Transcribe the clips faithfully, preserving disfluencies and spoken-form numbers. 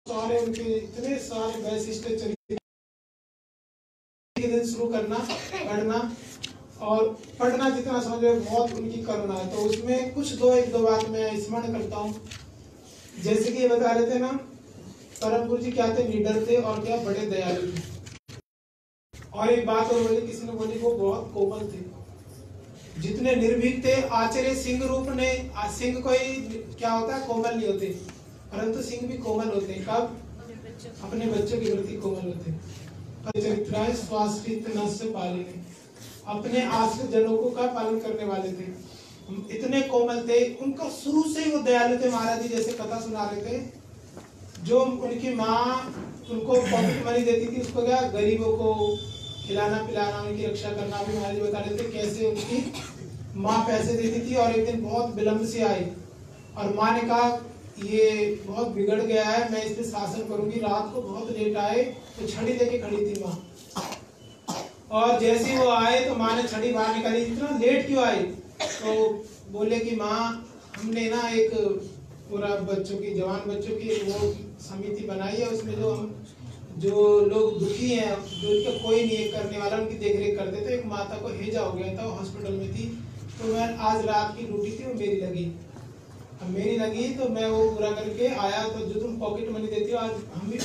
सारे उनके इतने सारे वैशिष्ट चरित्र के दिन शुरू करना पढ़ना और पढ़ना जितना समझे बहुत उनकी करुणा है। तो उसमें कुछ दो एक दो बात मैं स्मरण करता हूँ। जैसे कि ये बता रहे थे ना, परम गुरु जी क्या थे, निडर थे और क्या बड़े दयालु थे। और एक बात और बोली, किसी ने बोली वो बहुत कोमल थे, जितने निर्भीक थे। आचार्य सिंह रूप ने, सिंह कोई क्या होता है, कोमल नहीं होते, परंतु सिंह भी कोमल होते हैं। कब? अपने बच्चों के प्रति कोमल होते हैं। चरित्राय स्वाश्रित नस्य पालिने, अपने आश्रित जनों को का पालन करने वाले थे, इतने कोमल थे। उनका शुरू से ही वो दयालु थे। महाराज जी जैसे कथा सुना रहे थे, जो उनकी माँ उनको पॉकेट मनी देती थी, उसको क्या गरीबों को खिलाना पिलाना, उनकी रक्षा करना भी महाराज जी बता रहे थे कैसे उनकी माँ पैसे देती थी। और एक दिन बहुत विलम्ब से आई और माँ ने कहा ये बहुत बिगड़ गया है, मैं इस पे शासन करूंगी। रात को बहुत लेट आए तो छड़ी लेके खड़ी थी माँ, और जैसे ही वो आए तो माँ ने छड़ी बाहर निकाली। इतना लेट क्यों आई? तो बोले कि माँ हमने ना एक पूरा बच्चों की, जवान बच्चों की वो समिति बनाई है, उसमें जो हम जो लोग दुखी हैं, जो उनका कोई नहीं करने वाला, उनकी देखरेख करते थे। एक माता को हेजा हो गया था, हॉस्पिटल में थी, तो मैं आज रात की ड्यूटी थी, वो मेरी लगी मेरी लगी तो मैं वो पूरा करके आया। तो जो तुम पॉकेट मनी देती हो आज हम भी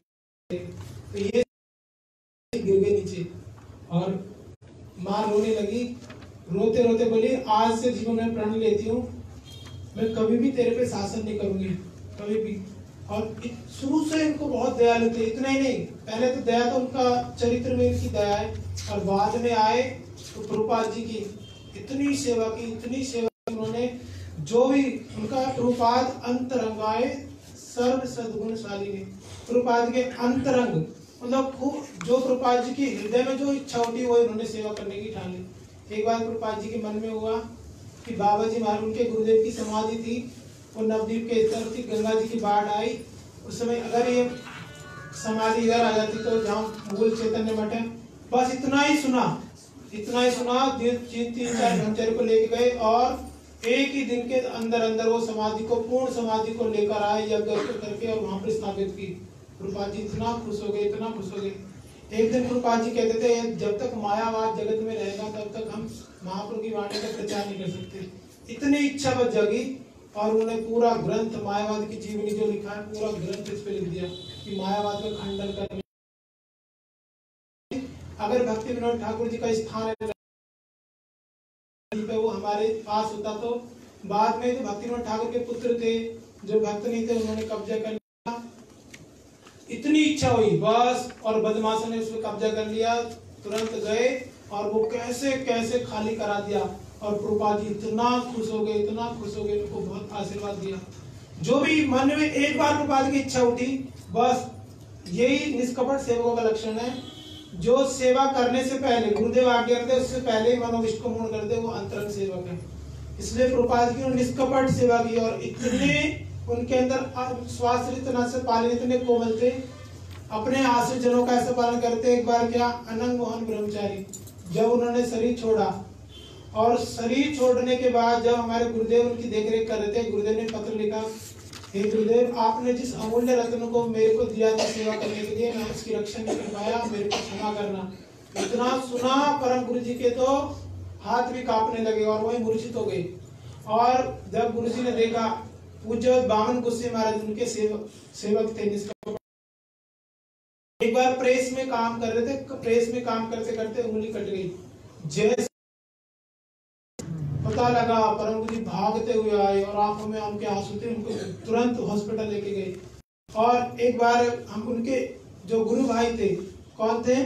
तो ये गिर गए नीचे और माँ रोने लगी। रोते रोते बोली आज से जीवन में प्रण लेती हूँ, मैं कभी भी तेरे पे शासन नहीं करूंगी, कभी भी। और शुरू से इनको बहुत दयालु थे। इतना ही नहीं, पहले तो दया तो उनका चरित्र में इनकी दया है, और बाद में आए तो प्रभुपाद जी की इतनी सेवा की, इतनी सेवा की उन्होंने। जो भी उनका प्रभुपाद अंतरंगाए सर्व सद्गुणशाली ने, प्रभुपाद के अंतरंग मतलब खूब, जो प्रभुपाद जी के हृदय में जो इच्छा होती है वो उन्होंने सेवा करने की ठान ली। एक बार प्रभुपाद जी के मन में हुआ कि बाबा जी महाराज, उनके गुरुदेव की समाधि थी, वो नवद्वीप के इस तरफ थी, गंगा जी की बाढ़ आई उस समय, अगर ये समाधि इधर आ जाती तो जहाँ मूल चैतन्य मठ है, बस इतना ही सुना, इतना ही सुना, तीन तीन चार ब्रह्मचारी को लेके गए और एक ही दिन के अंदर अंदर वो समाधि को, पूर्ण समाधि को लेकर आए यज्ञ करके और वहां पर स्थापित की। प्रभुपाद जी इतना खुश हो गए, इतना खुश हो गए। एक दिन प्रभुपाद जी कहते थे जब तक मायावाद जगत में रहेगा तब तक हम महाप्रभु की वाणी का प्रचार नहीं कर सकते। इतनी इच्छा बस जगी और उन्होंने पूरा ग्रंथ मायावाद की जीवनी जो लिखा है, पूरा ग्रंथ इस पे लिख दिया कि मायावाद का खंडन करने। अगर भक्ति विनोद ठाकुर जी का स्थान है पे वो हमारे पास होता तो बाद में तो भक्ति विनोद ठाकुर के पुत्र थे जो भक्त नहीं थे, उन्होंने कब्जा कर लिया। इतनी इच्छा हुई बस, और बदमाशों ने उसमें कब्जा कर लिया। तुरंत गए और वो कैसे कैसे खाली करा दिया। और प्रभुपाद जी इतना खुश हो गए, इतना खुश हो गए, उनको बहुत आशीर्वाद दिया। जो भी मन में एक बार प्रभुपाद की इच्छा उठी, बस यही निष्कपट सेवकों का लक्षण है। जो सेवा करने से पहले गुरुदेव आज्ञा करते उससे पहले मनोविष्ट को मूर्ण कर दे, वो अंतरंग सेवक है। इसलिए प्रभुपाद की निष्कपट सेवा की, और इतने उनके अंदर स्वाश्रित नस्य पालन, इतने कोमल थे, अपने आश्रित जनों का ऐसा पालन करते। एक बार क्या, अनंग मोहन ब्रह्मचारी जब उन्होंने शरीर छोड़ा, और शरीर छोड़ने के बाद जब हमारे गुरुदेव उनकी देखरेख कर रहे थे, गुरुदेव ने पत्र लिखा, हे गुरुदेव आपने जिस अमूल्य रत्न को मेरे को दिया था सेवा करने के लिए, मैं उसकी रक्षा नहीं कर पाया, मेरे को क्षमा करना। इतना सुना परम गुरु जी के तो हाथ भी कांपने लगे और वही मूर्छित हो गए। और जब गुरु जी ने देखा, पूज्य बामन गुस्से महाराज उनके सेवक सेवक थे निष्कपट, एक बार प्रेस में काम कर रहे थे, प्रेस में काम करते करते उंगली कट गई। जैसे पता लगा, परम गुरु जी भागते हुए आए और आंखों में उनके आंसू थे, उनको तुरंत हॉस्पिटल लेके गए। और एक बार हम उनके जो गुरु भाई थे, कौन थे,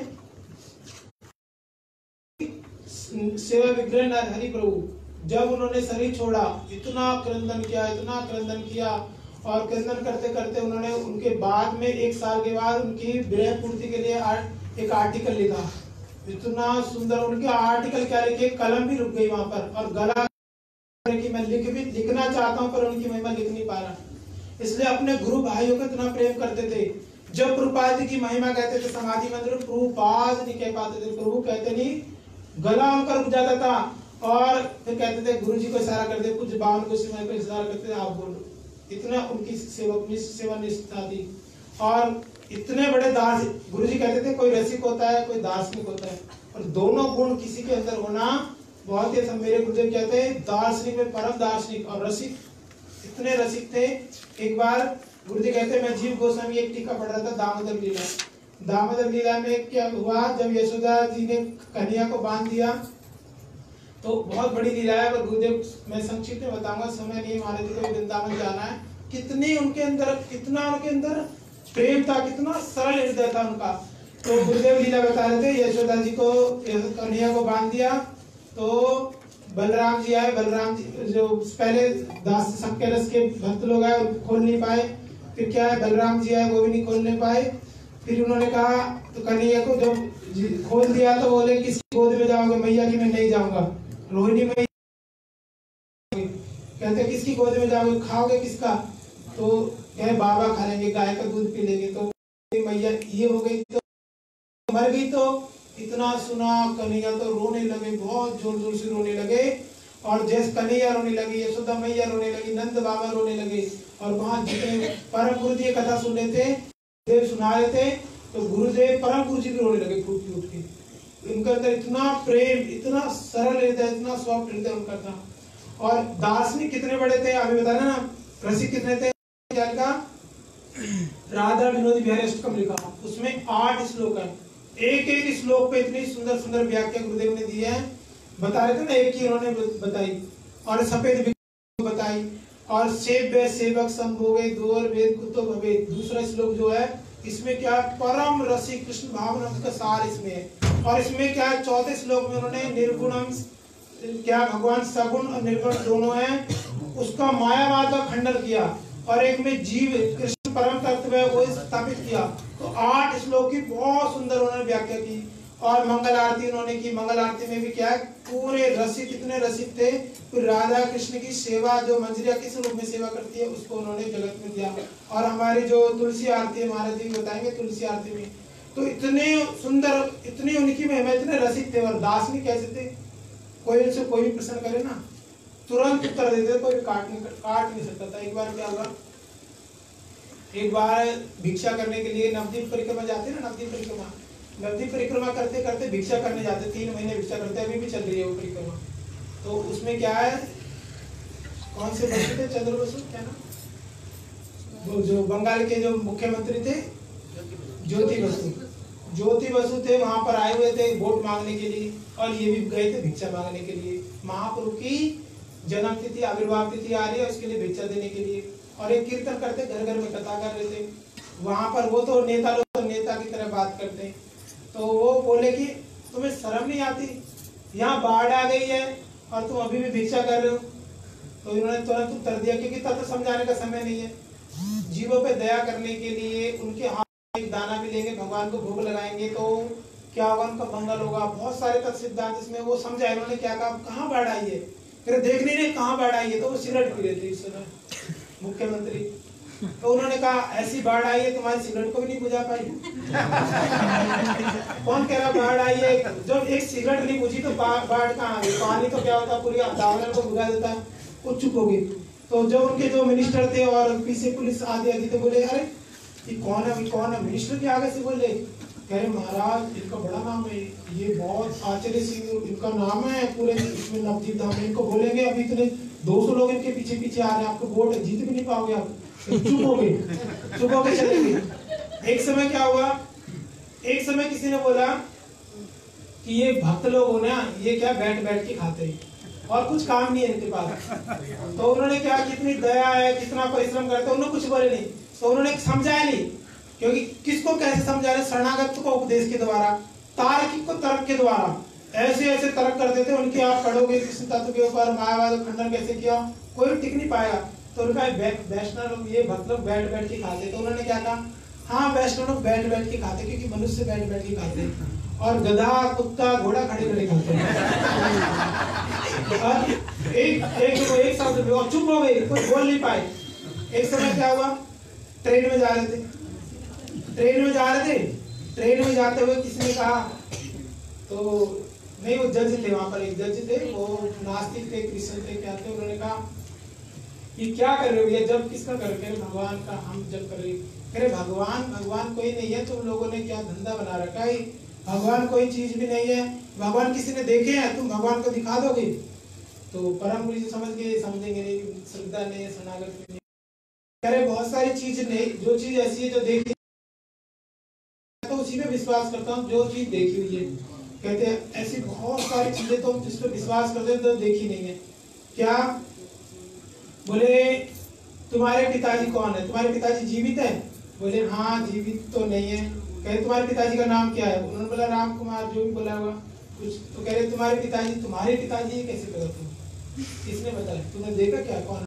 सेवा विग्रह हरि प्रभु, जब उन्होंने शरीर छोड़ा, इतना क्रंदन किया, इतना क्रंदन किया, और क्रंदन करते करते उन्होंने उनके बाद में एक साल के बाद उनकी विरह पूर्ति के लिए एक आर्टिकल लिखा। इतना सुंदर उनके आर्टिकल क्या लिखे, कलम भी रुक गई वहां पर, और गला कि मैं लिख भी लिखना चाहता हूं पर उनकी महिमा लिख नहीं पा रहा। इसलिए अपने गुरु भाइयों को इतना प्रेम करते थे। जब प्रभुपाद जी की महिमा कहते थे समाधि मंदिर, प्रभुपाद नहीं कह पाते थे, प्रभु कहते नहीं, गला उनका रुक जाता था, और फिर कहते थे गुरु जी को इशारा करते, कुछ बावन को को इशारा करते थे, आप बोलो। इतना उनकी सेवक सेवा निष्ठा थी। और इतने बड़े दार्श गुरु जी कहते थे कोई रसिक होता है कोई दार्शनिक होता है, और दोनों गुण किसी के अंदर होना बहुत ही। मेरे गुरुदेव कहते हैं दार्शनिक में परम दार्शनिक और रसिक, इतने रसिक थे। एक बार गुरु जी कहते मैं जीव गोस्वामी एक टीका पढ़ रहा था दामोदर लीला। दामोदर लीला में क्या हुआ, जब यशोदा जी ने कन्या को बांध दिया तो बहुत बड़ी लीला है, पर गुरुदेव मैं संक्षिप्त में बताऊंगा, समय नहीं, महाराज जी को वृंदावन जाना है। कितनी उनके अंदर, कितना उनके अंदर प्रेम था, कितना सरल हृदय था उनका। तो गुरुदेव लीला बता रहे थे, यशोदा जी को कन्हैया को बांध दिया तो बलराम जी आए। बलराम जी जो पहले दास सबके रस के भक्त लोग आए खोल नहीं पाए, फिर क्या है बलराम जी आए वो भी नहीं खोलने पाए। फिर उन्होंने कहा तो कन्हैया को जब खोल दिया तो बोले किसकी गोद में जाओगे, मैया की मैं नहीं जाऊंगा। रोहिणी मैया कहते किसकी गोद में जाओगे, खाओगे किसका, तो कहे बाबा खा लेंगे, गाय का दूध पी लेंगे। तो मैया ये हो गई तो मर गई। तो इतना सुना कन्हैया तो रोने लगे, बहुत जोर जोर से रोने लगे। और जैसे कन्हैया रोने लगी, यशोदा मैया रोने लगी, नंद बाबा रोने लगे। और वहां जितने परम गुरु जी कथा सुन रहे थे, देव सुना रहे थे, तो गुरुदेव परम गुरु जी भी रोने लगे फूट फूट के। उनके अंदर इतना प्रेम, इतना सरल हृदय, इतना सॉफ्ट हृदय उनका था। और दार्शनिक कितने बड़े थे अभी बताना ना, रसिक कितने थे। क्या लिखा, राधा विनोदी बिहारी अष्टकम लिखा, उसमें आठ श्लोक है। एक एक श्लोक पे इतनी सुंदर सुंदर व्याख्या गुरुदेव ने दी है। बता रहे थे ना, एक ही उन्होंने बताई। और सफेद बताई, और सेव्य सेवक संभोगे दोर वेद कुतो भवे। दूसरा श्लोक जो है इसमें क्या परम रसिक कृष्ण भावना का सार इसमें है। और इसमें क्या है, चौथे श्लोक में उन्होंने निर्गुणम, क्या भगवान सगुण और निर्गुण दोनों है, उसका मायावाद का खंडन किया। और एक में जीव कृष्ण परम तत्व है वो स्थापित किया। तो आठ श्लोक की बहुत सुंदर उन्होंने व्याख्या की। और मंगल आरती उन्होंने की। मंगल आरती में भी क्या है, पूरे रसिक, इतने रसिक थे। फिर राधा कृष्ण की सेवा, जो मंजरिया किस रूप में सेवा करती है, उसको उन्होंने जगत में दिया। और हमारी जो तुलसी आरती है, महाराज जी बताएंगे तुलसी आरती में, तो इतने सुंदर, इतनी उनकी महिमा, इतने रसिक थे। और दार्शनिक कैसे थे, कोई उनसे कोई भी प्रश्न करे ना तुरंत उत्तर देते, कोई काट नहीं काट नहीं सकता था। एक बार क्या हुआ, एक बार भिक्षा करने के लिए नवदीप परिक्रमा जाते ना, नवदीप परिक्रमा नवदीप परिक्रमा करते करते भिक्षा करने जाते, तीन महीने भिक्षा करते, अभी भी चल रही है वो परिक्रमा। तो उसमें क्या है, कौन से बसु थे, चंद्र बसु क्या ना, वो जो बंगाल के जो मुख्यमंत्री थे, ज्योति बसु, ज्योति बसु थे, वहां पर आए हुए थे वोट मांगने के लिए। और ये भी गए थे भिक्षा मांगने के लिए। महाप्रभु की जन्म तिथि, आविर्भाव तिथि आ रही है, उसके लिए भिक्षा देने के लिए। और एक कीर्तन करते, घर घर में कथा कर रहे थे। वहां पर वो तो नेता लोग तो नेता की तरह बात करते हैं। तो वो बोले कि तुम्हें शर्म नहीं आती, यहाँ बाढ़ आ गई है और तुम अभी भी भिक्षा कर रहे हो। तो इन्होंने तुरंत उत्तर दिया, क्योंकि तब तो समझाने का समय नहीं है। जीवों पे दया करने के लिए उनके हाथ में एक दाना भी लेंगे, भगवान को भोग लगाएंगे तो क्या होगा, उनका मंगल होगा। बहुत सारे तत्व सिद्धांत इसमें वो समझा। इन्होंने क्या कहा, कहाँ बाढ़ आई है, फिर देख नहीं रहे कहाँ बाढ़ आई है। तो वो सिगरेट पी रहे थे इस समय मुख्यमंत्री। तो उन्होंने कहा ऐसी बाढ़ आई है तुम्हारी सिगरेट को भी नहीं बुझा पाई। कौन कह रहा बाढ़ आई है, जब एक सिगरेट नहीं बुझी तो बाढ़ कहाँ आ गई। पानी तो क्या होता, पूरी वातावरण को बुझा देता है। वो चुप हो गई। तो जो उनके जो मिनिस्टर थे और पीछे पुलिस आदि आदि थे, बोले अरे ये कौन है, ये कौन है। मिनिस्टर के आगे से बोले, कह रहे महाराज इनका बड़ा नाम है, ये बहुत आचार्य सिंह इनका नाम है पूरे इसमें नवदीप धाम में। इनको बोलेंगे अभी इतने दो सौ लोग इनके पीछे पीछे आ रहे हैं, आपको वोट जीत भी नहीं पाओगे आप। चुप हो गए, चुप हो गए चले गए। एक समय क्या हुआ, एक समय किसी ने बोला कि ये भक्त लोग हो ना, ये क्या बैठ बैठ के खाते हैं और कुछ काम नहीं है इनके पास। तो उन्होंने क्या, कितनी दया है, कितना परिश्रम करते हैं, उन्होंने कुछ बोले नहीं। तो उन्होंने समझाया नहीं, क्योंकि किसको कैसे समझा रहे, शरणागत को उपदेश के द्वारा, तार्किक को तर्क के द्वारा ऐसे ऐसे तर्क कर देते। उनके आप पढ़ोगे कृष्ण तत्व के ऊपर मायावाद खंडन कैसे किया, कोई टिक नहीं पाएगा। तो उनका वैष्णव लोग, ये भक्त लोग बैठ बैठ के खाते। तो उन्होंने क्या कहा, हाँ वैष्णव लोग बैठ बैठ के खाते, क्योंकि मनुष्य बैठ बैठ के खाते, और गधा कुत्ता घोड़ा खड़े खड़े खाते हैं। एक एक एक शब्द और चुप हो गए, कोई बोल नहीं पाए। एक समय क्या हुआ, ट्रेन में जा रहे थे, ट्रेन में जा रहे थे ट्रेन में जाते हुए किसी ने कहा, तो नहीं वो जज थे वहां पर, एक जज थे, वो नास्तिक थे, क्रिश्चियन थे, क्या थे। उन्होंने कहा कि क्या कर रहे हो, ये जब किसका कर रहे हो, भगवान का हम जब कर रहे हैं। कह रहे भगवान भगवान कोई नहीं है, तुम लोगों ने क्या धंधा बना रखा है, भगवान कोई चीज भी नहीं है, भगवान किसी ने देखे हैं, तुम भगवान को दिखा दोगे। तो परम गुरु जी समझ गए, समझेंगे नहीं, श्रद्धा नहीं है, शरणागत नहीं। कह रहे बहुत सारी चीज नहीं, जो चीज ऐसी है जो देखी तो उसी पे विश्वास करता हूँ जो चीज देखी हुई है। कहते हैं ऐसी बहुत सारी चीजें तो जिस पे विश्वास करते हैं तो देखी नहीं है। क्या बोले तुम्हारे पिताजी कौन है, तुम्हारे पिताजी जीवित है, बोले हाँ जीवित तो नहीं है। कहे तुम्हारे पिताजी का नाम क्या है, उन्होंने बोला राम कुमार, जो भी बोला हुआ कुछ। तो कह रहे तुम्हारे पिताजी, तुम्हारे पिताजी कैसे पता तुम, किसने बताया, तुमने देखा क्या, कौन?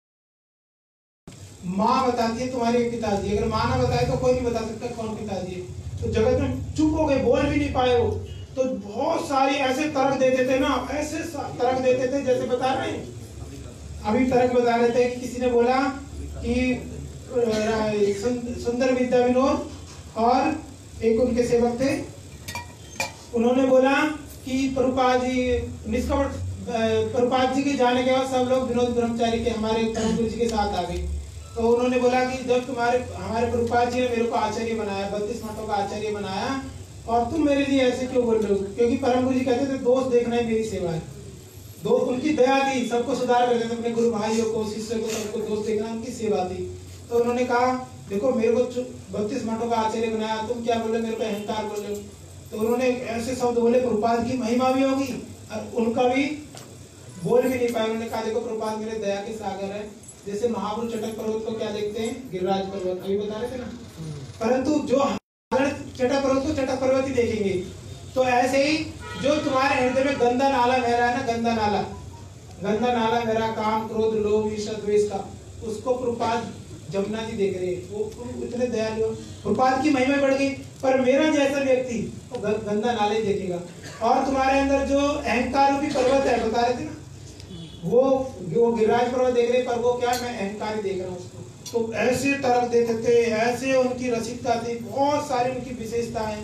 माँ बताती है तुम्हारे पिताजी, अगर माँ ना बताए तो कोई नहीं बता सकता कौन पिताजी है। तो जगत में चुप हो गए, बोल भी नहीं पाए वो। तो बहुत सारी ऐसे तर्क देते थे ना, ऐसे तर्क देते थे जैसे बता रहे हैं अभी तर्क बता रहे थे कि किसी ने बोला कि सुंदर विद्या विनोद और एक उनके सेवक थे, उन्होंने बोला कि प्रभुपाद जी निष्कपट प्रभुपाद जी के जाने के बाद सब लोग विनोद ब्रह्मचारी के हमारे परम गुरु जी के साथ आ गए। तो उन्होंने बोला कि जब तुम्हारे हमारे प्रभुपाद जी ने मेरे को आचार्य बनाया, बत्तीस मठों का आचार्य बनाया, और तुम मेरे लिए ऐसे क्यों बोल रहे हो? क्योंकि परम गुरु जी कहते थे दोष देखना ही मेरी सेवा है। दो उनकी दया थी, सबको सुधार करते थे, अपने गुरु भाइयों को, शिष्य को, सबको दोष देखना उनकी सेवा थी। तो उन्होंने कहा देखो मेरे को बत्तीस मठों का आचार्य बनाया, तुम क्या बोले, मेरे को अहंकार बोले। तो उन्होंने ऐसे शब्द बोले, प्रभुपाद की महिमा भी होगी और उनका भी बोल भी नहीं पाए। उन्होंने कहा देखो प्रभुपाद मेरे दया के सागर है। जैसे महापुरुष चटक पर्वत को क्या देखते हैं, गिरिराज पर्वत, अभी बता रहे थे ना, परंतु जो चटक पर्वत को चटक पर्वत ही देखेंगे। तो ऐसे ही जो तुम्हारे हृदय में गंदा नाला बह रहा है ना, गंदा नाला गंदा नाला बह रहा, काम क्रोध लोभ ईर्ष्या द्वेष का, उसको प्रभुपाद जमुना जी देख रहे हैं, वो इतने दयालु, प्रभुपाद की महिमा बढ़ गई। पर मेरा जैसा व्यक्ति वो गंदा नाले देखेगा। और तुम्हारे अंदर जो अहंकार रूपी पर्वत है, बता रहे थे ना, वो वो गिरिराज पर्वत देख रहे, पर वो क्या, मैं अहंकार देख रहा हूँ उसको। तो ऐसे तर्क देते थे, ऐसे उनकी रसिकता थी, बहुत सारी उनकी विशेषताएं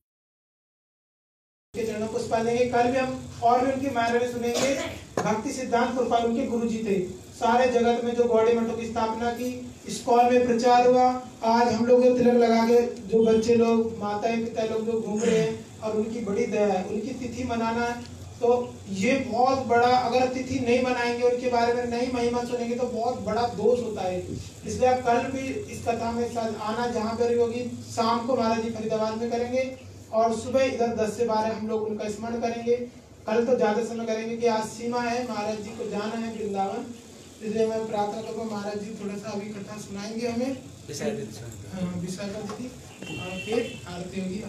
के चरणों को पालेंगे। कल भी हम और भी उनकी महत्व सुनेंगे। भक्ति सिद्धांत प्रभुपाद उनके गुरु जी थे। सारे जगत में जो गौड़ी मठों की स्थापना की, स्कॉल में प्रचार हुआ, आज हम लोग तिलक लगा के जो बच्चे लोग, माताएं पिता लोग जो घूम रहे हैं, और उनकी बड़ी दया है। उनकी तिथि मनाना है तो ये बहुत बड़ा, अगर तिथि नहीं मनाएंगे, उनके बारे में नहीं महिमा सुनेंगे तो बहुत बड़ा दोष होता है। इसलिए आप कल भी इस कथा में साथ आना, जहाँ पर होगी शाम को महाराज जी फरीदाबाद में करेंगे, और सुबह इधर दस से बारह हम लोग उनका स्मरण करेंगे। कल तो ज्यादा समय करेंगे कि आज सीमा है, महाराज जी को जाना है वृंदावन, इसलिए मैं प्रार्थना करूँगा महाराज जी थोड़ा सा अभी कथा सुनाएंगे हमें, विशाखा दीदी, और फिर आरती होगी।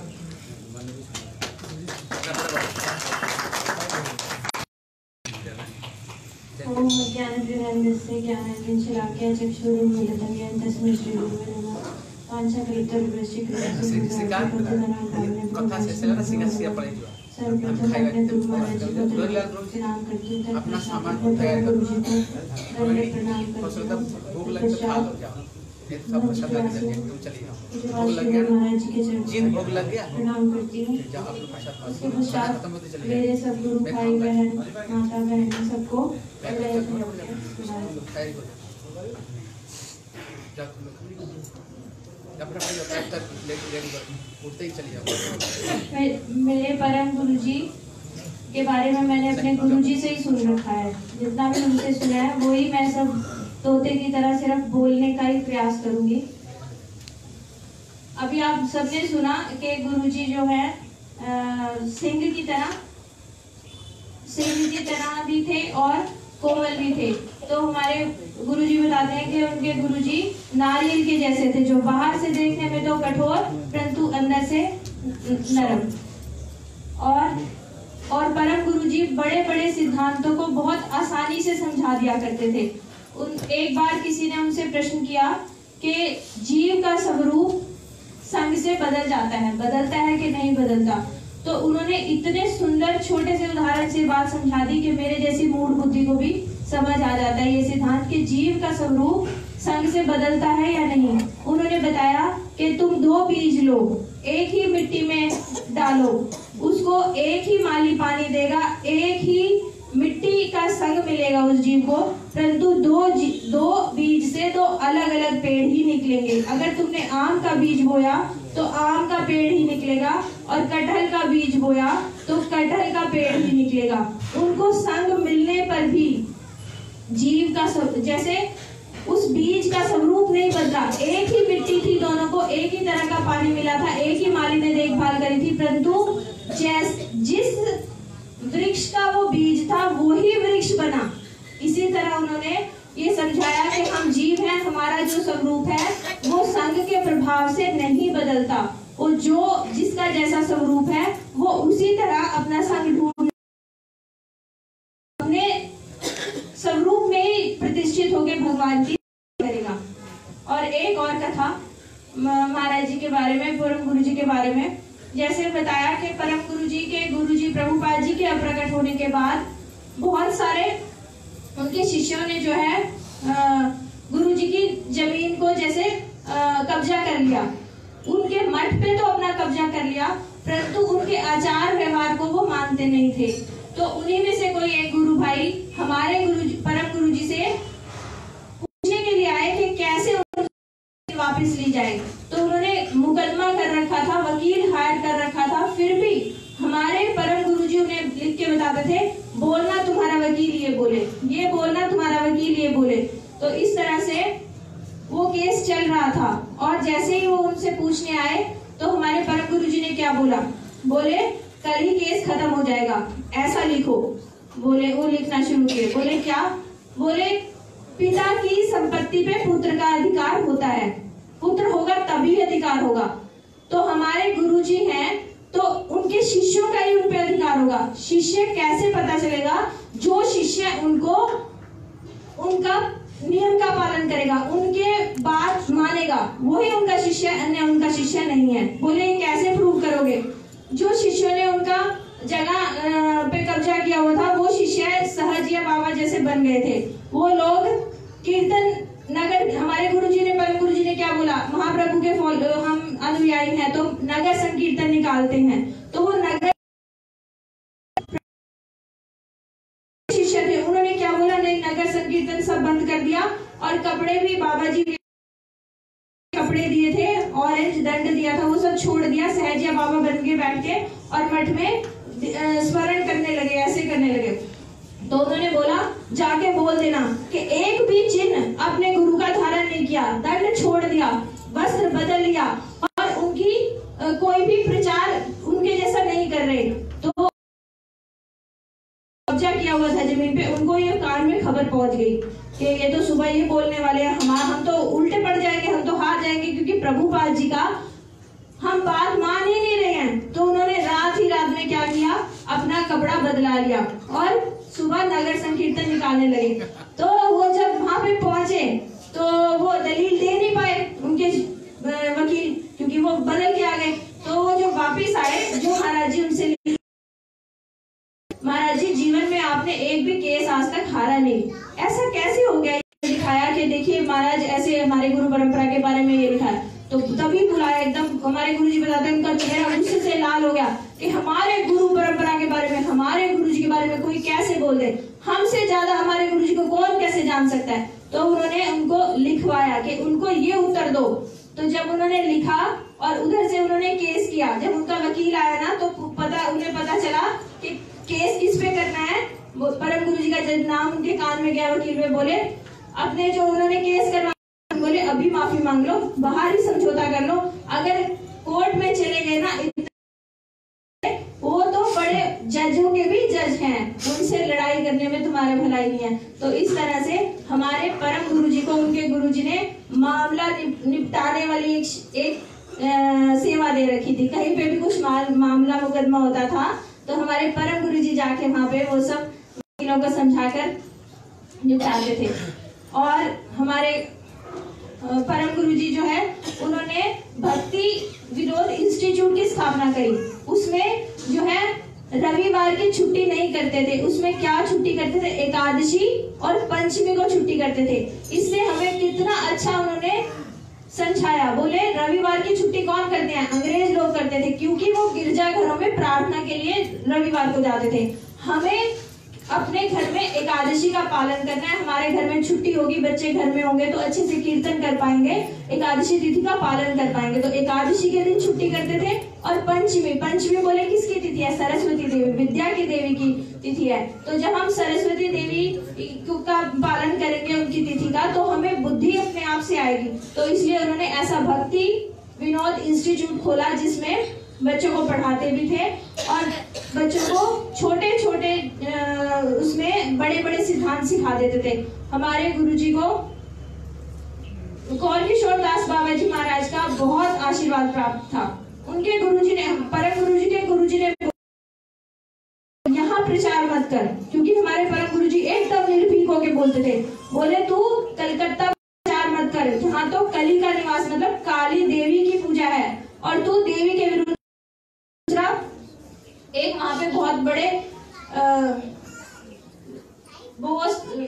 ओम ज्ञानप्रदानस्य ज्ञानाग्निशलाकया चक्षुरुन्मीलितं येन तस्मै श्रीगुरवे नमः। पांचकृतरुग्रस्य कृतस्य कथा से से सिंगा सिया पड़ेगा। सर्वप्रथम अपने गुरु महाराज जी को प्रणाम करती हूँ, अपना सामान तैयार गुरु जी को दंडवत प्रणाम करती हूँ। भोग लग के खा लो जाओ, ये सब प्रसाद लग गया, तुम चली जाओ। भोग लग गया, महाराज जी के चरण जिन भोग लग गया प्रणाम करती हूँ। जाओ आप लोग प्रसाद खा उसके लो, पश्चात खत्म होते चले मेरे सब गुरु भाई बहन माता बहन सबको तैयारी हो जाओ, तुम लोग अपना अपना तक रेडी कर, उठते ही चली जाओ। मेरे परम गुरु जी के बारे में मैंने अपने गुरु जी से ही सुन रखा है, जितना भी उनसे सुना है वही मैं सब तोते की तरह सिर्फ बोलने का ही प्रयास करूंगी। अभी आप सबने सुना कि गुरु जी जो है सिंह की तरह सिंह की तरह भी थे और कोमल भी थे। तो हमारे गुरुजी बताते हैं कि उनके गुरुजी नारियल के जैसे थे, जो बाहर से देखने में तो कठोर परंतु अंदर से नरम। और और परम गुरुजी बड़े बड़े सिद्धांतों को बहुत आसानी से समझा दिया करते थे। उन एक बार किसी ने उनसे प्रश्न किया कि जीव का स्वरूप संग से बदल जाता है, बदलता है कि नहीं बदलता? तो उन्होंने इतने सुंदर छोटे से उदाहरण से बात समझा दी कि मेरे जैसी मूढ़ बुद्धि को भी समझ आ जाता है ये सिद्धांत कि जीव का स्वरूप संग से बदलता है या नहीं। उन्होंने बताया कि तुम दो बीज लो, एक ही मिट्टी में डालो, उसको एक ही माली पानी देगा, एक ही मिट्टी का संग मिलेगा उस जीव को, परंतु दो दो बीज से दो अलग अलग पेड़ ही निकलेंगे। अगर तुमने आम का बीज बोया तो आम का पेड़ ही निकलेगा, और कटहल का बीज बोया तो कटहल का पेड़ ही निकलेगा। उनको संग मिलने पर भी जीव का सब, जैसे उस बीज का स्वरूप नहीं बदला, एक ही मिट्टी थी, दोनों को एक ही तरह का पानी मिला था, एक ही माली ने देखभाल करी थी, परंतु जैस जिस वृक्ष का वो बीज था वो ही वृक्ष बना। इसी तरह उन्होंने ये समझाया कि हम जीव हैं, हमारा जो स्वरूप है वो संग के प्रभाव से नहीं बदलता, वो जो जिसका जैसा स्वरूप है वो उसी तरह अपना संग ढूंढ अपने स्वरूप में ही प्रतिष्ठित होकर भगवान की करेगा। और एक और कथा महाराज जी के बारे में, परम गुरु जी के बारे में, जैसे बताया कि परम गुरु जी के गुरु जी प्रभुपाद जी के अप्रकट होने के बाद बहुत सारे उनके शिष्यों ने जो है गुरु जी की जमीन को जैसे कब्जा कर लिया। उनके मठ पे तो अपना कब्जा कर लिया, परंतु उनके आचार व्यवहार को वो मानते नहीं थे। तो उन्हीं में से कोई एक गुरु भाई हमारे गुरु परम गुरु जी से पूछने के लिए आए कि कैसे वापस ली जाए। तो उन्होंने मुकदमा कर रखा था, वकील हायर कर रखा था, फिर भी हमारे परम गुरुजी उन्हें लिख के बताते थे, बोलना तुम्हारा वकील ये बोले, ये बोलना तुम्हारा वकील ये बोले। तो इस तरह से वो केस चल रहा था। और जैसे ही वो उनसे पूछने आए तो हमारे परम गुरुजी ने क्या बोला, बोले कल ही केस खत्म हो जाएगा, ऐसा लिखो। बोले वो लिखना शुरू किए। बोले क्या? बोले पिता की संपत्ति पे पुत्र का अधिकार होता है, पुत्र होगा तभी अधिकार होगा। तो हमारे गुरुजी हैं तो उनके शिष्यों का ही उन पे अधिकार होगा। शिष्य कैसे पता चलेगा? जो शिष्य उनको उनका नियम का पालन करेगा, उनके बात मानेगा, वही उनका शिष्य, अन्य उनका शिष्य नहीं है। बोले कैसे प्रूव करोगे? जो शिष्यों ने उनका जगह पे कब्जा किया हुआ था वो शिष्य सहजिया बाबा जैसे बन गए थे। वो लोग कीर्तन नगर, हमारे गुरुजी ने परम गुरुजी ने क्या बोला, महाप्रभु के हम अनुयायी हैं तो नगर संकीर्तन निकालते हैं। तो वो नगर शिष्य थे, उन्होंने क्या बोला, नहीं नगर संकीर्तन सब बंद कर दिया। और कपड़े भी बाबा जी कपड़े दिए थे, ऑरेंज दंड दिया था, वो सब छोड़ दिया। सहजिया बाबा बन के बैठ के और मठ में स्मरण करने लगे, ऐसे करने लगे। तो उन्होंने बोला जाके बोल देना कि एक भी चिन्ह अपने गुरु का धारण नहीं किया, दंड छोड़ दिया, वस्त्र बदल लिया और उनकी कोई भी प्रचार उनके जैसा नहीं कर रहे। तो कब्जा किया हुआ था जमीन पे, उनको ये कान में खबर पहुंच गई कि ये तो सुबह ये बोलने वाले हैं, हम हम तो उल्टे पड़ जाएंगे, हम तो हार जाएंगे, क्योंकि प्रभुपाद जी का हम बात मान ही नहीं रहे हैं। तो उन्होंने रात ही रात में क्या किया, अपना कपड़ा बदला लिया और सुबह नगर संकीर्तन निकालने लगे। तो वो जब वहां पे पहुंचे तो वो दलील दे नहीं पाए उनके वकील, क्योंकि वो बदल के आ गए। तो वो जो वापिस आए, जो महाराज जी उनसे, महाराज जी जीवन में आपने एक भी केस आज तक हारा नहीं, ऐसा कैसे हो गया? दिखाया कि देखिए महाराज ऐसे हमारे गुरु परंपरा के बारे में ये लिखा है। तो तभी बुलाया, एकदम हमारे गुरुजी बताते हैं उनका चेहरा गुस्से से लाल हो गया कि हमारे गुरु परंपरा के बारे में, हमारे गुरुजी के बारे में कोई कैसे बोल दे, हमसे ज्यादा हमारे गुरुजी को कौन कैसे जान सकता है। तो उन्होंने उनको लिखवाया कि उनको ये उत्तर दो। तो जब उन्होंने लिखा और उधर से उन्होंने केस किया, जब उनका वकील आया ना तो पता उन्हें पता चला कि केस किस पे करना है। परम गुरुजी का जब नाम उनके कान में गया, वकील में बोले अपने जो उन्होंने केस करवा, बोले अभी माफी मांग लो, बाहर ही समझौता कर लो। अगर कोर्ट में चले गए ना, वो तो बड़े जजों के भी जज हैं, उनसे लड़ाई करने में तुम्हारे भलाई नहीं है। तो इस तरह से हमारे परम गुरुजी को उनके गुरुजी ने मामला निप, निपटाने वाली एक, एक आ, सेवा दे रखी थी। कहीं पे भी कुछ मामला मुकदमा होता था तो हमारे परम गुरुजी जाके वहां पे वो सब वकीलों को समझाकर निपटाते थे। और हमारे परम गुरुजी जो है उन्होंने भक्ति विनोद इंस्टीट्यूट की स्थापना करी। उसमें जो है रविवार की छुट्टी नहीं करते थे, उसमें क्या छुट्टी करते थे, एकादशी और पंचमी को छुट्टी करते थे। इससे हमें कितना अच्छा उन्होंने समझाया। बोले रविवार की छुट्टी कौन करते हैं, अंग्रेज लोग करते थे, क्योंकि वो गिरजा घरों में प्रार्थना के लिए रविवार को जाते थे। हमें अपने घर में एकादशी का पालन करना है। हमारे घर में छुट्टी होगी, बच्चे घर में होंगे तो अच्छे से कीर्तन कर पाएंगे, एकादशी तिथि का पालन कर पाएंगे। तो एकादशी के दिन छुट्टी करते थे। और पंचमी, पंचमी बोले किसकी तिथि है? सरस्वती देवी, विद्या की देवी की तिथि है। तो जब हम सरस्वती देवी का पालन करेंगे उनकी तिथि का, तो हमें बुद्धि अपने आप से आएगी। तो इसलिए उन्होंने ऐसा भक्ति विनोद इंस्टीट्यूट खोला जिसमें बच्चों को पढ़ाते भी थे और बच्चों को छोटे छोटे उसमें बड़े बड़े सिद्धांत सिखा देते थे। हमारे गुरुजी को गौर किशोर दास बाबा जी महाराज का बहुत आशीर्वाद प्राप्त था। उनके गुरुजी ने, परम गुरुजी के गुरुजी ने यहाँ प्रचार मत कर, क्योंकि हमारे परम गुरुजी एकदम निर्भीक होके बोलते थे, बोले तू कलकत्ता प्रचार मत कर, जहाँ तो कली का निवास मतलब काली देवी की पूजा है और तू देवी के विरुद्ध। एक वहां पे बहुत बड़े वो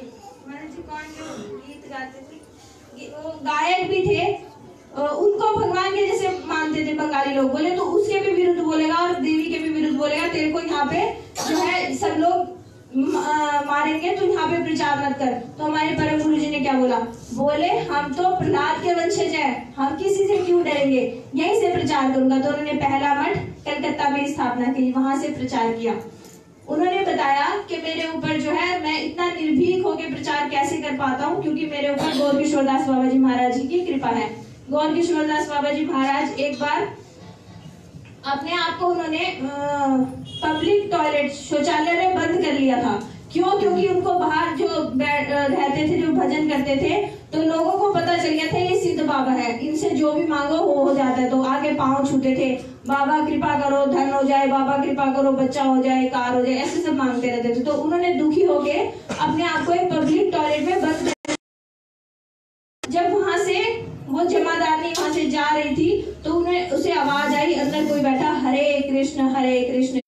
गीत गाते थे, वो गायक भी थे, उनको भगवान के जैसे मानते थे बंगाली लोग। बोले तो उसके भी विरुद्ध बोलेगा और देवी के भी विरुद्ध बोलेगा, तेरे को यहाँ पे जो है सब लोग मारेंगे, तो यहाँ पे प्रचार मत कर। तो हमारे परम गुरु जी ने क्या बोला? बोले हम तो प्रहलाद के वंशज हैं, हम किसी से क्यों डरेंगे, यहीं से प्रचार करूंगा। तो उन्होंने पहला मठ कलकत्ता में स्थापना की, वहां से प्रचार किया। उन्होंने बताया कि मेरे ऊपर जो है मैं इतना निर्भीक होकर प्रचार कैसे कर पाता हूँ, क्योंकि मेरे ऊपर गौर किशोर दास बाबा जी महाराज जी की कृपा है। गौर किशोर दास बाबा जी महाराज एक बार अपने आप को उन्होंने पब्लिक टॉयलेट शौचालय में बंद कर लिया था। क्यों? क्योंकि उनको बाहर जो रहते थे, जो भजन करते थे, तो लोगों को पता चल गया था ये सिद्ध बाबा है, इनसे जो भी मांगो वो हो जाता है। तो आगे पांव छूते थे, बाबा कृपा करो धन हो जाए, बाबा कृपा करो बच्चा हो जाए, कार हो जाए, ऐसे सब मांगते रहते थे। तो उन्होंने दुखी होके अपने आप को एक पब्लिक टॉयलेट में बंद कर। जब वहां से वो जमादारनी वहां से जा रही थी तो उन्हें उसे आवाज आई, अंदर कोई बैठा, हरे कृष्ण हरे कृष्ण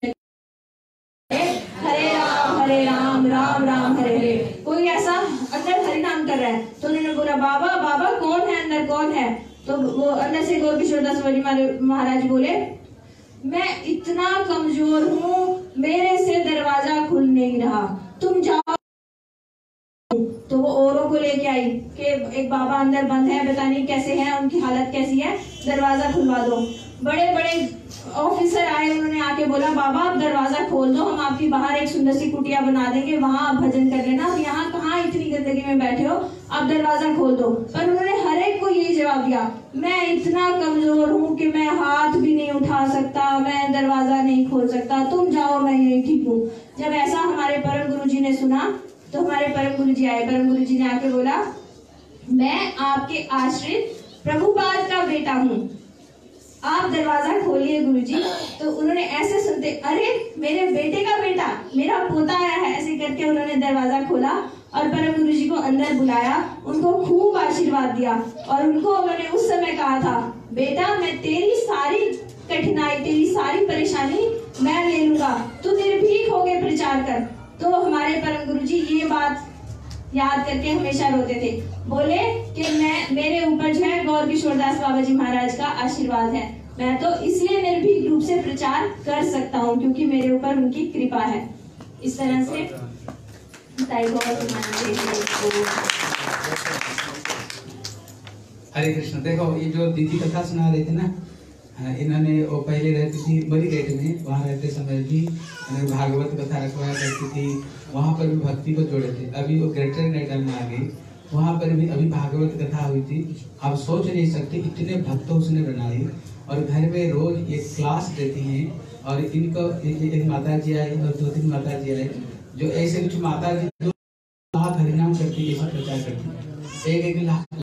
हरे राम हरे राम राम राम हरे हरे। कोई ऐसा अंदर हरि नाम कर रहा है। तो उन्होंने बोला, बाबा बाबा कौन है अंदर, कौन है? तो वो अंदर से गौर किशोर दास महाराज बोले, मैं इतना कमजोर हूँ, मेरे से दरवाजा खुल नहीं रहा, तुम जाओ। तो वो औरों को लेके आई कि एक बाबा अंदर बंद है, पता नहीं कैसे है, उनकी हालत कैसी है, दरवाजा खुलवा दो। बड़े बड़े ऑफिसर आए, उन्होंने आके बोला, बाबा आप दरवाजा खोल दो, हम आपकी बाहर एक सुंदर सी कुटिया बना देंगे, वहां आप भजन कर लेना, अब यहाँ कहाँ इतनी गंदगी में बैठे हो, आप दरवाजा खोल दो। पर उन्होंने हर एक को यही जवाब दिया, मैं इतना कमजोर हूँ कि मैं हाथ भी नहीं उठा सकता, मैं दरवाजा नहीं खोल सकता, तुम जाओ, मैं यही ठीक हूँ। जब ऐसा हमारे परम गुरु जी ने सुना तो हमारे परम गुरु जी आए। परम गुरु जी ने आके बोला, मैं आपके आश्रित प्रभुपाद का बेटा हूँ, आप दरवाजा खोलिए गुरुजी। तो उन्होंने ऐसे सुनते, अरे मेरे बेटे का बेटा, मेरा पोता आया है, ऐसे करके उन्होंने दरवाजा खोला और परम गुरु जी को अंदर बुलाया, उनको खूब आशीर्वाद दिया और उनको उन्होंने उस समय कहा था, बेटा मैं तेरी सारी कठिनाई, तेरी सारी परेशानी मैं ले लूंगा, तू निर्भीक होकर प्रचार कर। तो हमारे परम गुरु जी ये बात याद करके हमेशा रोते थे, बोले कि मैं, मेरे ऊपर जो है गौर किशोर दास बाबा जी महाराज का आशीर्वाद है, मैं तो इसलिए निर्भीक रूप से प्रचार कर सकता हूँ क्योंकि मेरे ऊपर उनकी कृपा है। इस तरह से हरे कृष्ण। देखो ये जो दीदी कथा सुना रहे थे ना, इन्होंने वो पहले रहती थी बड़ी गेट में, वहाँ रहते समय भी भागवत कथा रखवाया करती थी, वहाँ पर भी भक्ति को जोड़े थे। अभी वो ग्रेटर नोएडा में आ गई, वहाँ पर भी अभी भागवत कथा हुई थी। आप सोच नहीं सकते इतने भक्त उसने बनाई और घर में रोज एक क्लास देती हैं। और इनको एक माता जी आई और दो तीन माता जी आई, जो ऐसे कुछ माता जी दो लाख हरिनाम करती ऐसे प्रचार करती, एक एक लाख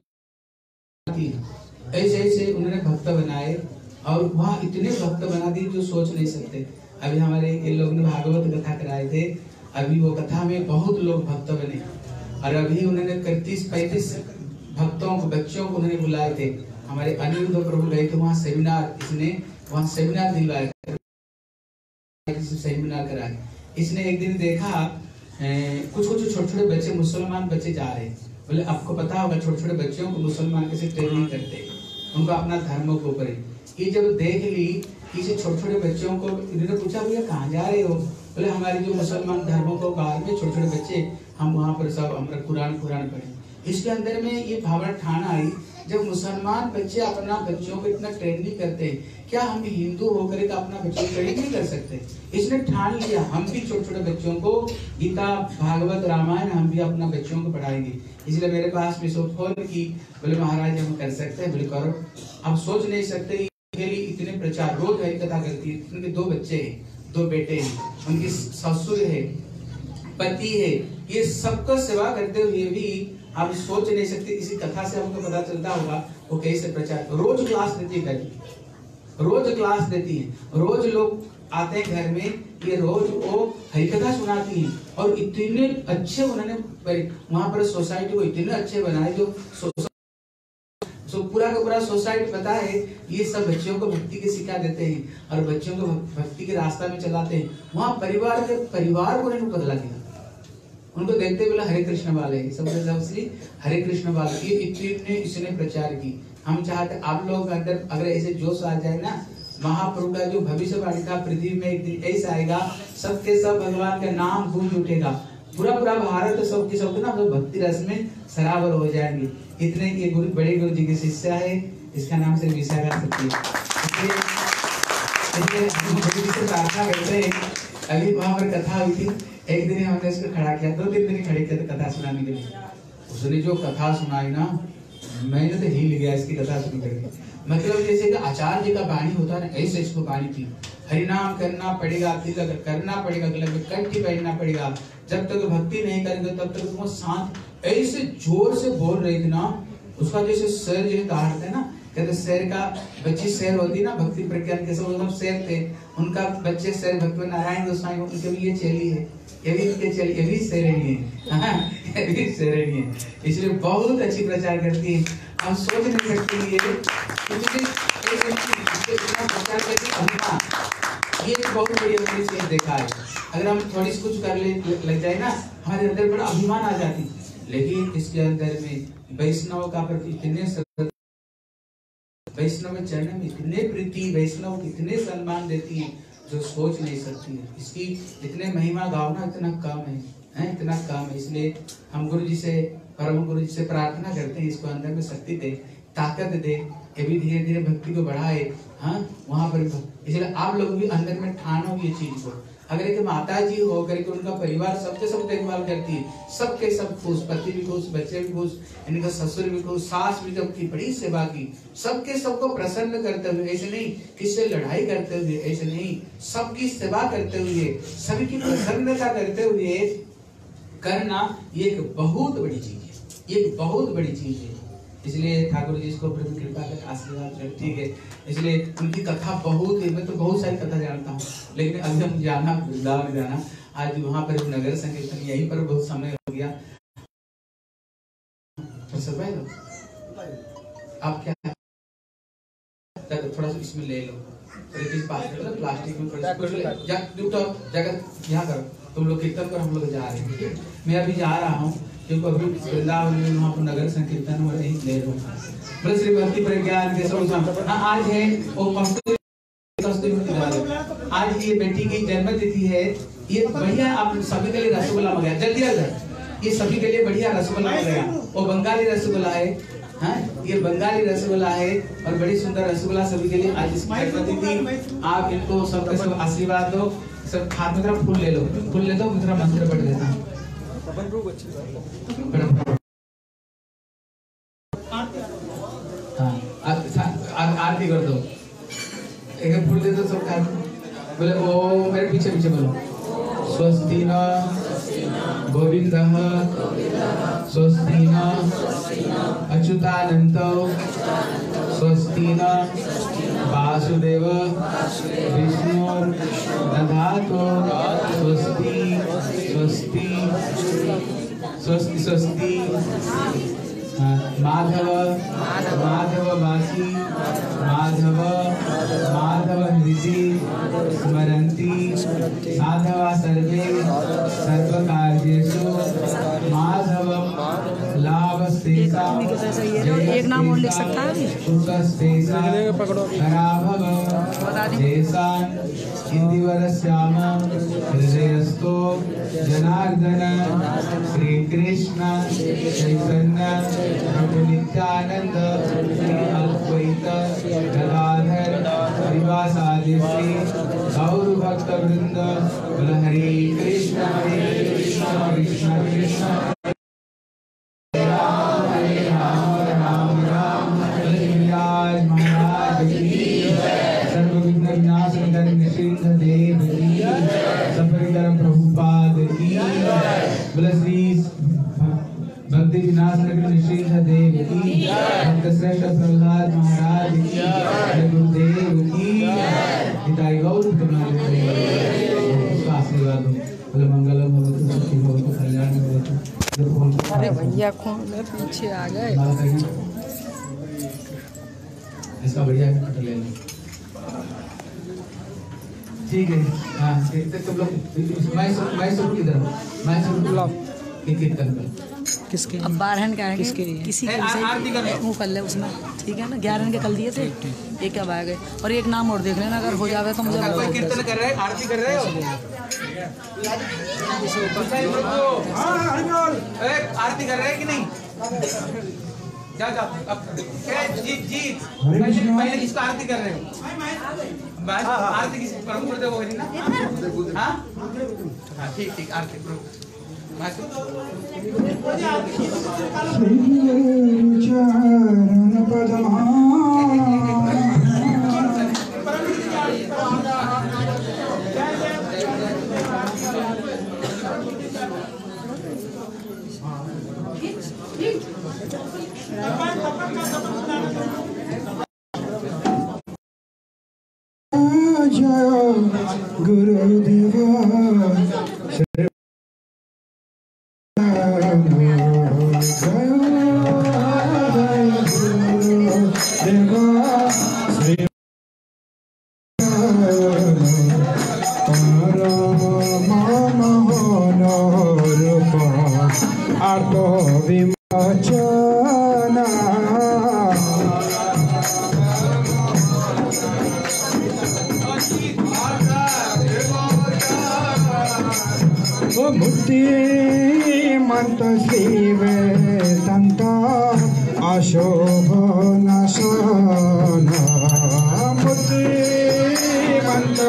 ऐसे ऐसे उन्होंने भक्त बनाए और वहाँ इतने भक्त बना दिए जो सोच नहीं सकते। अभी हमारे ये लोग ने भागवत कथा कराए थे, अभी वो कथा में बहुत लोग भक्त बने और अभी उन्होंने तीस पैंतीस भक्तों को, बच्चों को उन्होंने बुलाए थे। हमारे अनिरुद्ध प्रभु गए थे वहाँ सेमिनार, इसने वहाँ सेमिनार दिलवाया, सेमिनार कराए। इसने एक दिन देखा कुछ कुछ छोटे छोटे बच्चे, मुसलमान बच्चे जा रहे, बोले आपको पता होगा छोटे छोटे बच्चों को मुसलमान कैसे ट्रेनिंग करते, उनको अपना धर्म के ऊपर। ये जब देख ली इसे छोटे छोटे बच्चों को, इन्होंने पूछा भैया कहाँ जा रहे हो, बोले हमारी जो मुसलमान धर्मों को बाहर में छोटे छोटे बच्चे हम वहाँ पर सब हम कुरान कुरान पढ़े। इसके अंदर में ये भावना ठान आई, जब मुसलमान बच्चे अपना बच्चों को इतना ट्रेन नहीं करते, क्या हम हिंदू होकर का अपना बच्चों को ट्रेन नहीं कर सकते? इसने ठान लिया हम भी छोटे छोटे बच्चों को गीता भागवत रामायण हम भी अपना बच्चों को पढ़ाएंगे। इसलिए मेरे पास में सोच फोन की, बोले महाराज हम कर सकते हैं। बोले करो। अब सोच नहीं सकते इतने प्रचार रोज हरि कथा करती है, उनके दो बच्चे हैं, दो बेटे हैं, उनकी ससुर है, पति है, ये सबका सेवा करते हुए भी आप सोच नहीं सकते। इसी कथा से हमको पता चलता होगा वो कैसे प्रचार। रोज क्लास देती है, रोज क्लास देती है, रोज लोग आते हैं घर में, ये रोज वो हरिकथा सुनाती है। और इतने अच्छे उन्होंने वहां पर सोसाइटी को इतने अच्छे बनाए, जो सो पूरा का पूरा सोसाइटी पता है, ये सब बच्चों को भक्ति की सिखा देते हैं और बच्चों को भक्ति के रास्ता में चलाते हैं। वहाँ परिवार के परिवार को उन्होंने बदला दिया, उनको देखते बोला हरे कृष्ण वाले सबसे सबसे हरे कृष्ण वाले, ये इतने इसने प्रचार की। हम चाहते आप लोग अंदर अगर ऐसे जोश आ जाए ना, महाप्रभु का जो भविष्यवाणी था पृथ्वी में एक दिन ऐसा आएगा, सबके सब भगवान का नाम गूंज उठेगा, पूरा पूरा भारत सबके सब ना तो भक्ति रस में सराबर हो जाएंगे। इतने ये गुरु बड़े गुरु जी की शिष्या है, इसका नाम से विशाखा सती है। इसलिए हम गुरु जी से प्रार्थना करते हैं। अभी वहाँ पर कथा हुई थी, एक दिन हमने इसको खड़ा किया, दो तीन दिन खड़े किया तो कथा सुनाने के लिए। उसने जो कथा सुनाई ना, मैंने तो हिल गया इसकी कथा सुन करके। मतलब जैसे कि आचार्य जी का वाणी होता है ना, ऐसे इसको वाणी थी। हरिनाम करना पड़ेगा, तिलक करना पड़ेगा, गले में कंठी पहनना पड़ेगा, जब तक भक्ति नहीं करेंगे तब तक वो शांत ऐसे जोर से बोल रही थी ना। उसका जैसे शेर जो कहावत है ना, कहते शेर का बच्ची शेर होती ना, भक्ति प्रज्ञान के सब शेर थे, उनका बच्चे शेर भक्त नारायण गोस्वामी, उनके भी ये चेली है, ये भी इनके चेली, ये भी शेरनी है, ये भी शेरनी है। इसलिए बहुत अच्छी प्रचार करती है। हम सोच नहीं सकते ये प्रचार करती, ये बहुत बड़ी हमने चीज देखा है। अगर हम थोड़ी सी कुछ कर ले लग जाए ना, हमारे अंदर बड़ा अभिमान आ जाती। लेकिन इसके अंदर में वैष्णव का प्रति इतने वैष्णव चरण में इतने प्रीति, वैष्णव इतने सम्मान देती है जो सोच नहीं सकती है। इसकी इतने महिमा गावना इतना कम है, है इतना कम है। इसलिए हम गुरु जी से, परम गुरु जी से प्रार्थना करते हैं, इसको अंदर में शक्ति दे, ताकत दे, ये भी धीरे धीरे भक्ति को बढ़ाए। हाँ वहां पर इसलिए आप लोग भी अंदर में ठानो ये चीज को। अगर एक माता जी हो करके उनका परिवार सबके सब देखभाल करती है, सबके सब खुश, पति भी खुश, बच्चे भी खुश, इनका ससुर भी खुश, सास भी जब की बड़ी सेवा की, सबके सबको प्रसन्न करते हुए, ऐसे नहीं किससे लड़ाई करते हुए, ऐसे नहीं सबकी सेवा करते हुए, सभी की प्रसन्नता करते हुए करना, ये एक बहुत बड़ी चीज है, ये एक बहुत बड़ी चीज है। इसलिए ठाकुर जी इसको प्रभु कृपा कर आशीर्वाद, ठीक है। इसलिए उनकी कथा बहुत है, मैं तो बहुत सारी कथा जानता हूँ, लेकिन अभी हम जाना वृंदावन जाना, आज वहाँ पर नगर संकीर्तन, यहीं पर बहुत समय हो गया। आप क्या थोड़ा सा इसमें ले लो, प्लास्टिक में जगह यहाँ करो, तुम लोग कीर्तन कर, हम लोग जा रहे हैं। मैं अभी जा रहा हूँ क्योंकि अभी वृंदावन में वहाँ पर नगर संकीर्तन हो रही ले रहा हूँ। बोले श्री भक्ति प्रज्ञान के सब आज है वो आज ये बेटी की जन्म तिथि है। ये बढ़िया आप सभी के लिए रसगुल्ला मंगाया, जल्दी आ जाए, ये सभी के लिए बढ़िया रसगुल्ला मंगाया। वो बंगाली रसगुल्ला है, हाँ ये बंगाली रसगुल्ला है और बड़ी सुंदर रसगुल्ला सभी के लिए आज इसकी जन्म तिथि। आप इनको सबके सब आशीर्वाद दो, सब हाथ में तरफ फूल ले लो, फूल ले दो, मेरा मंत्र पढ़ देना। हाँ आरती कर दो, एक फूल दे दो सब खा। बोले ओ मेरे पीछे पीछे बोलो, स्वस्ति न गोविंदः स्वस्ति न अच्युतानंतो स्वस्ति न वासुदेव विष्णुर् दधातो स्वस्ति स्वस्ति स्वस्ति स्वस्ति माधव माधव वासी माधव माधव हृदि स्मरन्ति साधवा सर्वे सर्वकार्येषु माधव लाभस्तेषां। नाम और लिख सकता है पकड़ो इंदिवरश्याम हृदयस्थो जनार्दन श्री कृष्ण चैतन्य प्रभु नित्यानंद श्री अद्वैत गदाधर श्रीवासादि श्री गौर भक्त वृंद बोल हरे कृष्ण हरे कृष्ण कृष्ण कृष्ण भक्ति विनाश निश्चिंत देव की भक्त श्रेष्ठ प्रहलाद महाराज की गुरुदेव की हिताई गौर उसका आशीर्वाद हो बोले मंगलम भवतु सुखी भवतु कल्याण भवतु। अरे भैया कौन पीछे आ गए इसका बढ़िया कट ले ठीक है। हाँ तुम लोग मैं मैं शुरू की तरफ मैं शुरू कीर्तन कर किसके अब बारहन का है किसके लिए किसी के मुँह कर ले उसमें ठीक है ना। ग्यारह के कल दिए थे एक अब आ गए और एक नाम और देख लेना अगर हो जावे तो मुझे कीर्तन कर रहे आरती कर रहे हो आरती कर रहे हैं कि नहीं जाओ जाओ अब जीत जीत पहले किसको आरती कर रहे हो आरती किस प्रभु गुरुदेव हो ना हाँ हाँ ठीक ठीक आरती प्रभु चरण पदमा गुरुदेव मुक्ति मंत श्री वेदांत अशोभन मुक्ति मंत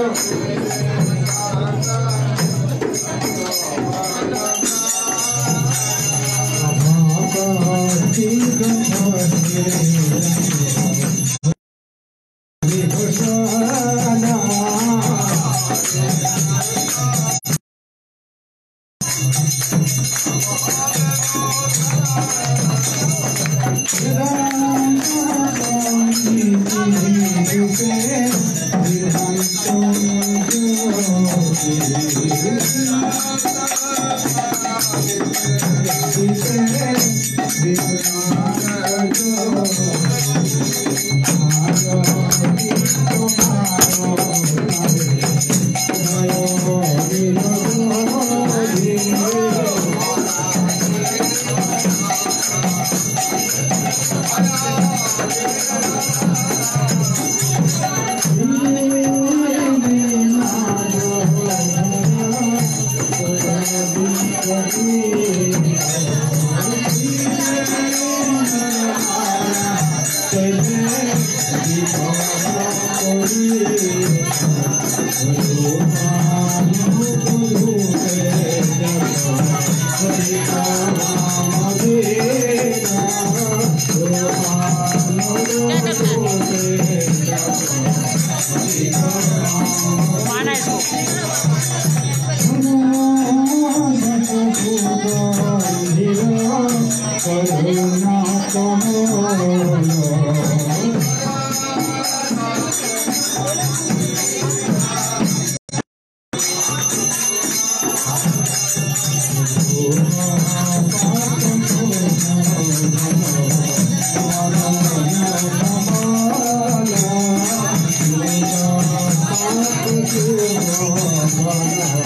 Oh,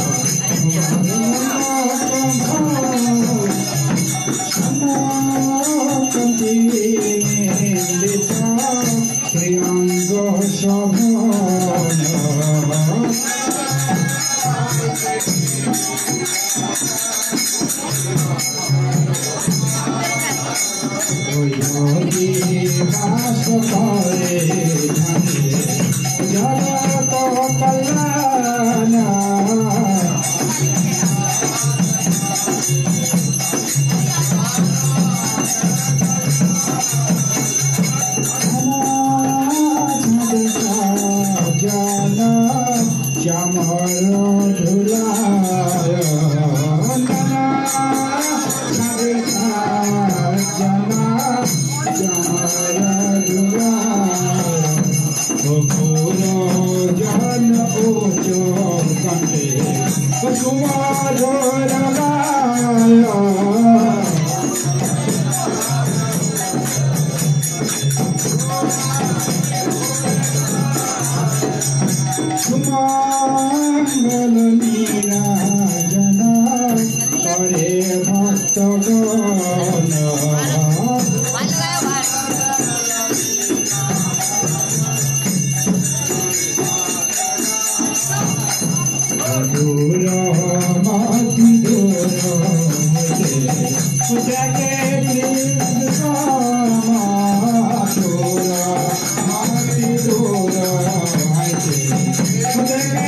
Thank you.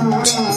राम